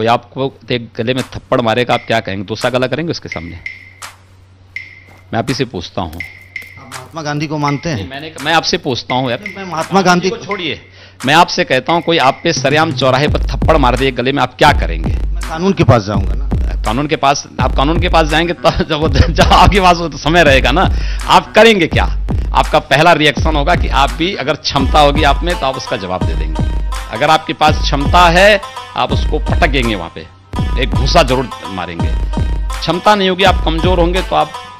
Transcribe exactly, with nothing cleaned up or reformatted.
कोई आपको एक गले में थप्पड़ मारेगा, आप क्या कहेंगे? दूसरा गला करेंगे उसके सामने? मैं आप ही से पूछता हूँ। महात्मा गांधी को मानते हैं? मैंने मैं आपसे पूछता हूँ यार, मैं महात्मा गांधी को छोड़िए, मैं आपसे कहता हूँ कोई आप पे सरेआम चौराहे पर थप्पड़ मार दे गले में, आप क्या करेंगे? मैं कानून के पास जाऊंगा ना। कानून के पास? आप कानून के पास जाएंगे तो जब जब आपके पास तो समय रहेगा ना, आप करेंगे क्या? आपका पहला रिएक्शन होगा कि आप भी, अगर क्षमता होगी आप में तो आप उसका जवाब दे देंगे। अगर आपके पास क्षमता है आप उसको पटकेंगे, वहां पे एक घुसा जरूर मारेंगे। क्षमता नहीं होगी, आप कमजोर होंगे तो आप